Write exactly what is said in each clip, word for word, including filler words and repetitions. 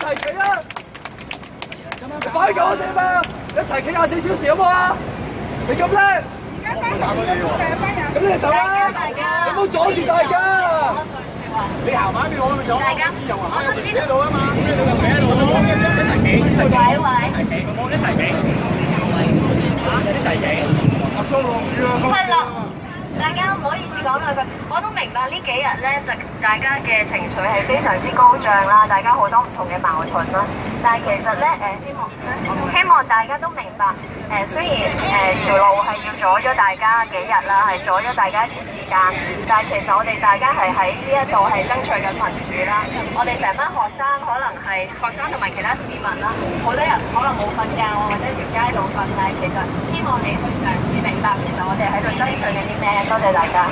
齊企啊！快過我哋嘛！一齊企廿四小時好唔好啊？你咁叻，而家翻十點鐘嘅班人，咁你就走啦！你唔好阻住大家。你行埋一邊，我咪走。大家自由行，我哋企喺度啊嘛。你哋企喺度，一齊企，一齊企，一齊企，一齊企，一齊企。我收落雨啊！係啦。 大家唔好意思講兩句，我都明白呢幾日咧，就大家嘅情緒係非常之高漲啦，大家好多唔同嘅矛盾啦。但係其實咧，誒、呃、希望希望大家都明白，誒、呃、雖然誒條、呃、路係要阻咗大家幾日啦，係阻咗大家一段時間，但係其實我哋大家係喺呢一度係爭取緊民主啦。我哋成班學生可能係學生同埋其他市民啦，好多人可能冇瞓覺啊，或者條街度瞓，但係其實希望你去嘗試明白，其實我哋喺度爭取緊啲咩。多謝大家。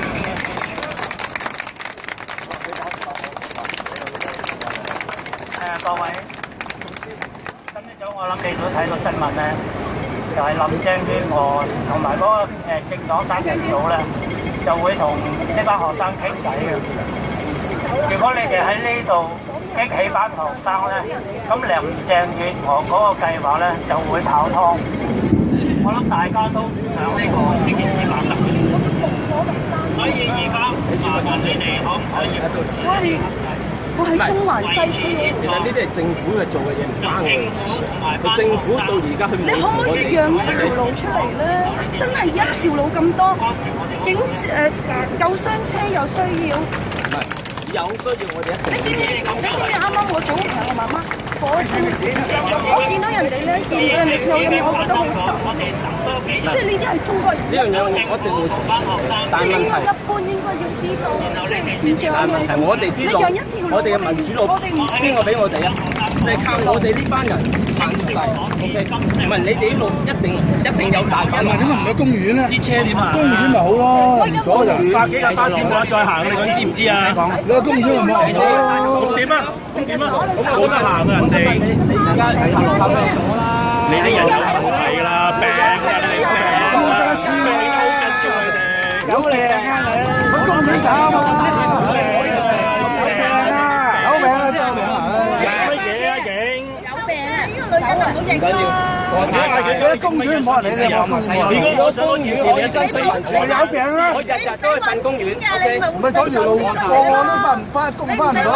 誒各位，今朝早我諗你都睇到新聞咧，就係林鄭月娥同埋嗰個誒政黨三人組咧，就會同呢班學生傾偈嘅。如果你哋喺呢度激起班學生咧，咁林鄭月娥嗰個計劃咧就會泡湯。我諗大家都唔想呢個呢件事發生。 所以而家麻煩你哋可唔可以喺度？我係我係中環西區。其實呢啲係政府嘅做嘅嘢，唔關我事。佢政府到而家佢冇。你可唔可以讓一條路出嚟咧？真係一條路咁多，警誒救傷車又需要。唔係有需要我哋一定。你知唔知？你知唔知啱啱我早同我媽媽火線，我見到人哋咧，見到人哋跳音樂，我覺得好慘。 即係呢啲係中國人。呢樣嘢我我一定會同翻學生。但係問題一般應該要知道，即係點樣嘅。係我哋呢度，我哋嘅民主路邊個俾我哋啊？就係靠我哋呢班人行出嚟。O K， 唔係你哋呢路一定一定有大把。唔係點解唔去公園咧？啲車點啊？公園咪好咯，唔阻人。百幾架巴士冇得再行，你講知唔知啊？你去公園唔好行咯。咁點啊？咁點啊？咁冇得行啊！人哋你而家睇下落翻咩咗啦？你啲人有問題㗎啦，病㗎你病啦，使命都好緊要佢哋。有靚啊你，佢公園搞啊嘛，有病啊，有病啊真係病啊！有乜嘢啊影？有病啊！呢個女人就唔好影啦。我寫下佢嗰啲公園冇人理你，我細路。如果我想公園，我要爭取民主。我有病啦！我日日都去瞓公園。唔係嗰條路，個個都翻唔翻工翻唔到。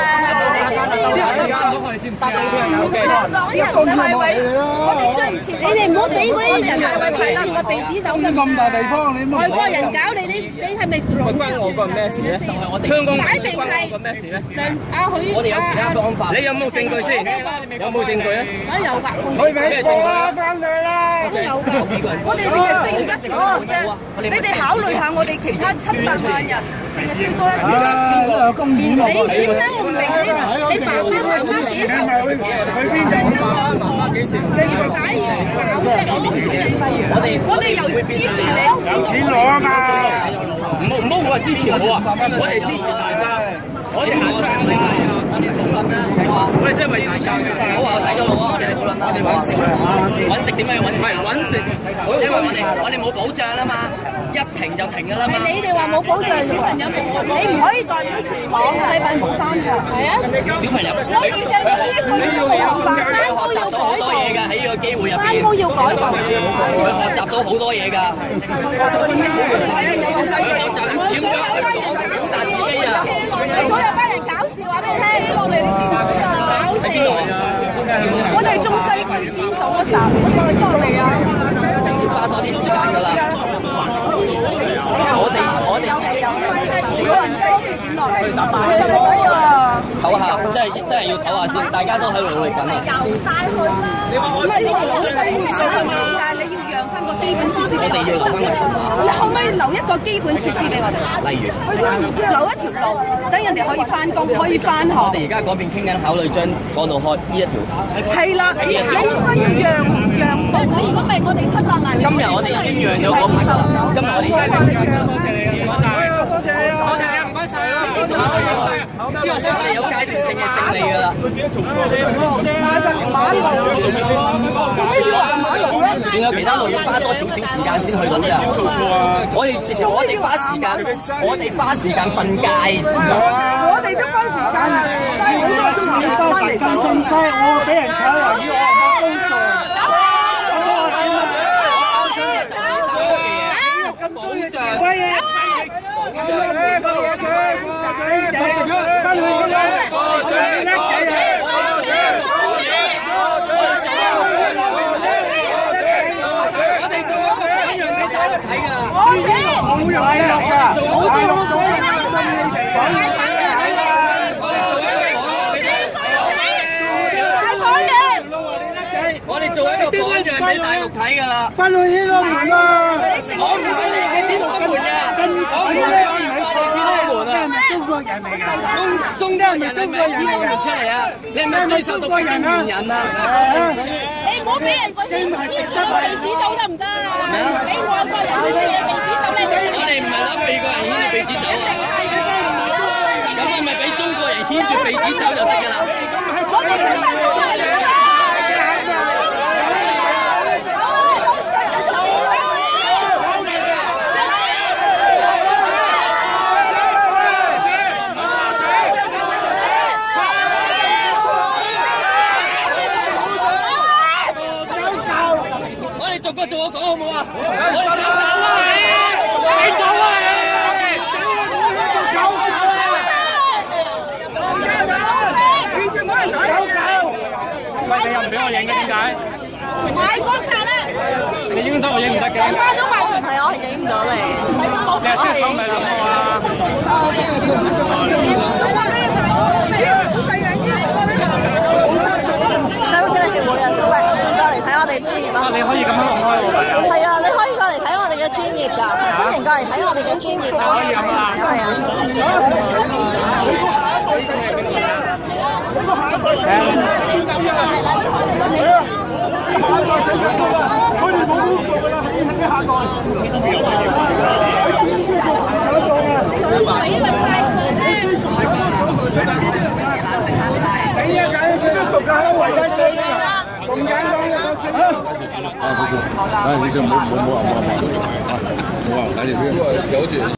公園冇人理你啦！我哋追唔切，你哋唔好俾嗰啲人係為排住個鼻子走咁。咁大地方，你外國人搞你，你你係咪老？關外國人咩事咧？就係我哋香港擺明係咩事咧？阿許我哋有其他方法。你有冇證據先？有冇證據啊？梗有㗎。可以俾過啦，翻去啦。都有㗎。我哋淨係追一條路啫。你哋考慮下我哋其他七百萬人，淨係追多一條。邊個有公園？你點解我唔明呢？你爸爸媽媽幾時？去邊度？媽媽幾時？你點解要搞咩？我哋我哋又支持你，有錢攞啊嘛！唔好唔好話支持我啊！我哋支持大家，我哋行出嚟啊！我哋討論啦，我哋真係為大家嘅。唔好話我洗咗腦啊！我哋討論啦，我哋揾食揾食點解要揾食？揾食，因為我哋我哋冇保障啊嘛，一停就停㗎啦嘛。係你哋話冇保障，小朋友冇，你唔可以代表全港嘅禮拜冇翻㗎。係啊，小朋友，所以就呢一個要冇辦法，翻工要改多嘢㗎喺呢個機會入邊。翻工要改動，佢學習到好多嘢㗎。點樣去講表達自己啊？左有班人搞笑話俾你聽，落嚟你知唔知啊？搞笑！我哋中西區先到一集，我哋落嚟啊！要花多啲時間㗎啦。我哋我哋冇人雞你點落嚟？車嚟啊！唞下，真係真係要唞下先，大家都喺度努力緊啊！遊曬去啦！唔係你哋老細唔想啊嘛，但係你要讓翻個基本設施。我哋要留翻個籌碼。你可唔可以留一個基本設施俾我哋？例如，留一條路，等人哋可以翻工，可以翻學。我哋而家嗰邊傾緊考慮將嗰度開呢一條。係啦，你你應該要讓讓步。你如果唔係，我哋七百萬。今日我哋已經讓咗嗰批啦。今日我哋已經讓。多謝你啊！多謝你啊！多謝你啊！多謝你啊！唔該曬啊！呢啲做乜嘢啊？呢個先係有階段性嘅勝利㗎啦。佢點樣做錯啊？拉實馬路，做咩要行馬路咧？仲有其他路要花多少少時間先去到㗎？做錯啊！我哋直情我哋花時間，我哋花時間瞓街。我哋都花時間啊！好多中學生翻嚟翻工。 我哋做一個榜樣俾大陸睇㗎啦！ 翻去天安門啊！ 我唔係你哋天安門嘅，我唔係翻嚟天安門啊！ 中國人嚟㗎， 中中國人係咪天安門出嚟啊？你係咪追殺到北京猿人啊？ 你唔好俾人嗰啲鼻子走得唔得啊？俾外國人牽住鼻子走咧， 我哋唔係攞美國人牽住鼻子走啊！咁係咪俾中國人牽住鼻子走就得㗎啦？ 我哋本身都係嚟㗎嘛！ 我哋逐個逐個講好唔好啊？我哋想走啊！你走啊！ 喂，你又唔俾我影嘅點解？ 買光擦啦！ 你影得我影唔得嘅。 人家都買佢睇，我係影唔到你。 你係先手咪諗我啊！ 使唔使你哋每日都喂過嚟睇我哋專業啊？ 你可以咁樣開喎，係係啊，你可以過嚟睇我哋嘅專業㗎，歡迎過嚟睇我哋嘅專業㗎。 可以咁啊！ 係啊。 死啊！梗係佢都熟㗎，喺圍街死啊！咁簡單嘅個死啊！ 啊，不是，哎，你这没没没没没，啊，没忘，赶紧去。